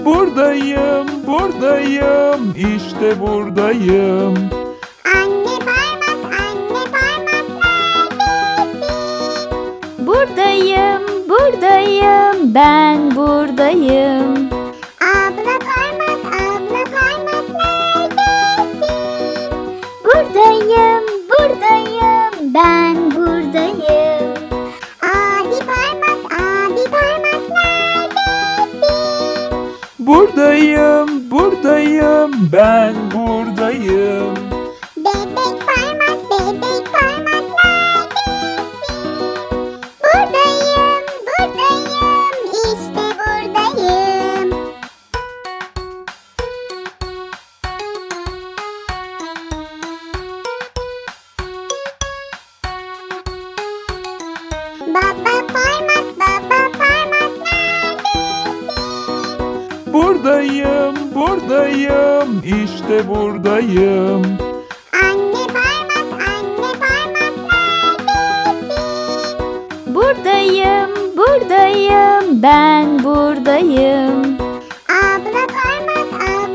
Buradayım, buradayım, işte buradayım. Anne parmak neredesin? Buradayım, buradayım, ben buradayım. Abla parmak neredesin? Buradayım, buradayım, ben buradayım. Abi parmak neredesin? Buradayım, buradayım, ben buradayım. Bebek parmak neredesin? Buradayım, buradayım, işte buradayım. Baba parmak neredesin? Buradayım, buradayım, işte buradayım. Anne parmak neredesin? Buradayım, buradayım, ben buradayım. Abla parmak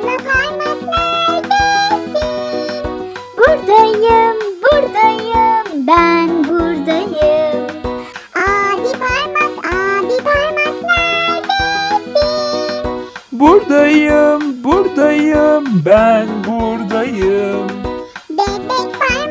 neredesin? Buradayım, buradayım, ben buradayım. Abi parmak neredesin? Buradayım, buradayım, ben buradayım. Bebek parmak